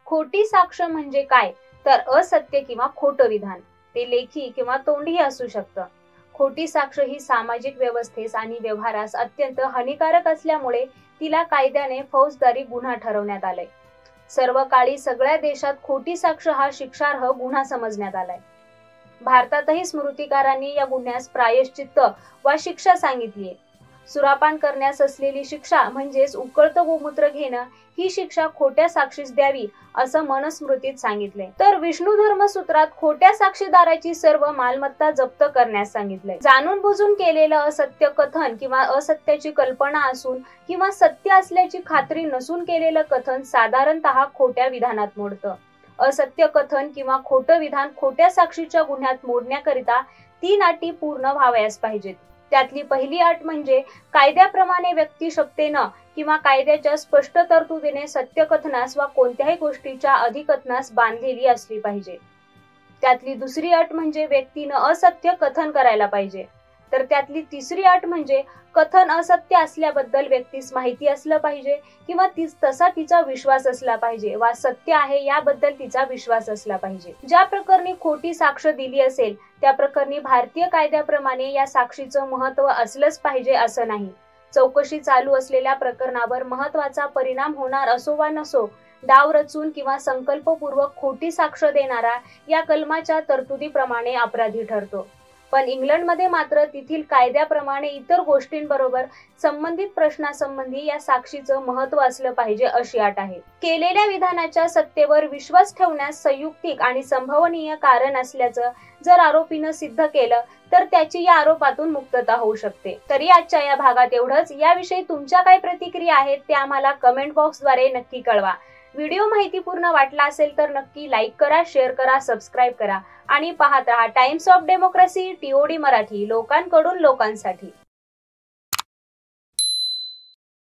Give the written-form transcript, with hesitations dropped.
खोटी साक्ष म्हणजे काय तर असत्य किंवा खोटं विधान, ते लेखी किंवा तोंडी असू शकतं. खोटी साक्ष ही सामाजिक व्यवस्थेस आणि व्यवहारास अत्यंत हानिकारक असल्यामुळे तिला कायद्याने फौजदारी गुन्हा ठरवण्यात आलाय. सर्व काळी सगळ्या देशात खोटी साक्ष हा शिक्षार्ह गुन्हा समजण्यात आलाय. भारतातही स्मृतिकारांनी या गुन्ह्यास प्रायश्चित्त वा शिक्षा सांगितलीये. सुरापान करण्यास असलेली शिक्षा म्हणजेच उकळतं गोमूत्र घेणं ही शिक्षा खोट्या साक्षीस द्यावी असं मनुस्मृतीत सांगितलंय. तर विष्णू धर्मसूत्रात खोट्या साक्षीदाराची सर्व मालमत्ता जप्त करण्यास सांगितलंय. जाणून बुजून केलेलं असत्य कथन किंवा असत्याची कल्पना असून किंवा सत्य असल्याची खात्री नसून केलेलं कथन साधारणतः खोट्या विधानात मोडतं. असत्य कथन किंवा खोटं विधान खोट्या साक्षीच्या गुन्ह्यात मोडण्याकरिता 3 अटी पूर्ण व्हावयास पाहिजेत. त्यातली पहिली अट म्हणजे कायद्याप्रमाणे व्यक्तिशक्तीनं किंवा कायद्याच्या स्पष्ट तरतुदीने सत्यकथनास वा कोणत्याही गोष्टीच्या अधिकथनास बांधलेली असली पाहिजे. त्यातली दुसरी अट म्हणजे व्यक्तीनं असत्य कथन करायला पाहिजे. तर त्यातली तिसरी अट म्हणजे कथन असत्य असल्याबद्दल व्यक्तीस माहिती असलं पाहिजे किंवा तसा तिचा विश्वास असला पाहिजे वा सत्य आहे याबद्दल तिचा विश्वास असला पाहिजे. ज्या प्रकरणी खोटी साक्ष दिली असेल त्या प्रकरणी भारतीय कायद्याप्रमाणे या साक्षीचं महत्व असलंच पाहिजे असं नाही. चौकशी चालू असलेल्या प्रकरणावर महत्वाचा परिणाम होणार असो वा नसो, डाव रचून किंवा संकल्पपूर्वक खोटी साक्ष देणारा या कलमाच्या तरतुदीप्रमाणे अपराधी ठरतो. पण इंग्लंडमध्ये मात्र तेथील कायद्याप्रमाणे इतर गोष्टींबरोबर संबंधित प्रश्नासंबंधी या साक्षीचं महत्व असलं पाहिजे अशी अट आहे. केलेल्या विधानाच्या सत्तेवर विश्वास ठेवण्यास संयुक्तिक आणि संभवनीय कारण असल्याचं जर आरोपीनं सिद्ध केलं तर त्याची या आरोपातून मुक्तता होऊ शकते. तरी आजच्या या भागात एवढंच. याविषयी तुमच्या काय प्रतिक्रिया आहेत ते आम्हाला कमेंट बॉक्सद्वारे नक्की कळवा. व्हिडिओ माहितीपूर्ण वाटला असेल तर नक्की लाईक करा, शेअर करा, सबस्क्राईब करा आणि पाहत रहा times of democracy TOD Marathi, लोकांकडून लोकांसाठी.